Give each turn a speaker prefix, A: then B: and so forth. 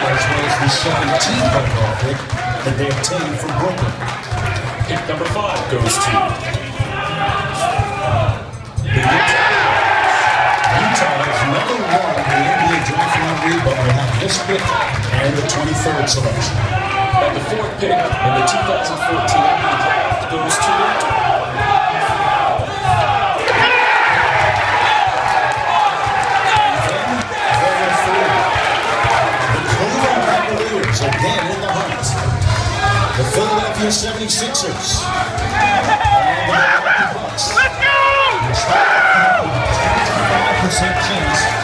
A: as well as the 17th overall pick that they obtained from Brooklyn.
B: Pick number 5 goes to
A: The Utah has never won the NBA draft lottery, but will have this pick and the 23rd selection.
B: And the 4th pick in the 2014 NBA draft goes to
A: again in the hunt. The Philadelphia 76ers and the Parx. Let's go! 25% chance